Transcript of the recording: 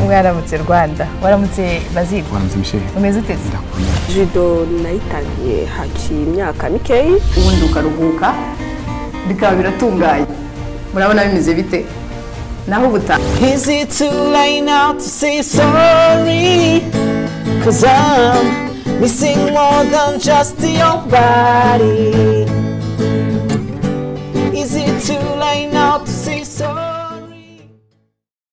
mwaramutse Rwanda waramutse Bazil waramutse Michel umeze ute judo nayitangiye haki imyaka mikeyi ubundi ukaruhuka bikaba biratunganye murabona bimeze bite naho buta Is it too late now to say sorry? Cause I'm missing more than just your body.